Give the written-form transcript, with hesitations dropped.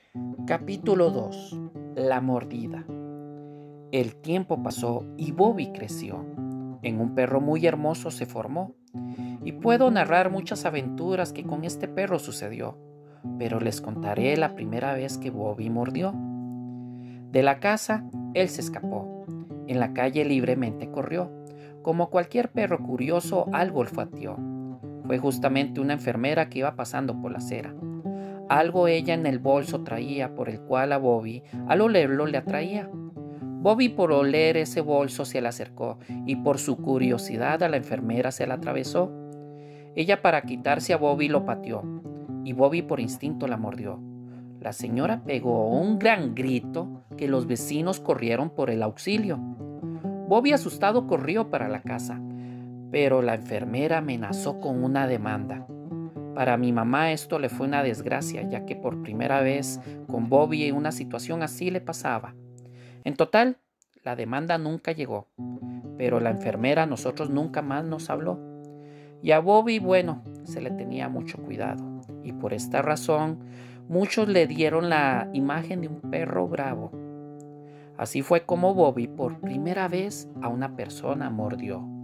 Capítulo 2. La mordida. El tiempo pasó y Bobby creció. En un perro muy hermoso se formó. Y puedo narrar muchas aventuras que con este perro sucedió, pero les contaré la primera vez que Bobby mordió. De la casa, él se escapó. En la calle libremente corrió. Como cualquier perro curioso, algo olfateó. Fue justamente una enfermera que iba pasando por la acera. Algo ella en el bolso traía, por el cual a Bobby, al olerlo, le atraía. Bobby, por oler ese bolso, se le acercó y por su curiosidad a la enfermera se la atravesó. Ella, para quitarse a Bobby, lo pateó y Bobby por instinto la mordió. La señora pegó un gran grito que los vecinos corrieron por el auxilio. Bobby, asustado, corrió para la casa, pero la enfermera amenazó con una demanda. Para mi mamá esto le fue una desgracia, ya que por primera vez con Bobby una situación así le pasaba. En total, la demanda nunca llegó, pero la enfermera a nosotros nunca más nos habló. Y a Bobby, bueno, se le tenía mucho cuidado, y por esta razón muchos le dieron la imagen de un perro bravo. Así fue como Bobby por primera vez a una persona mordió.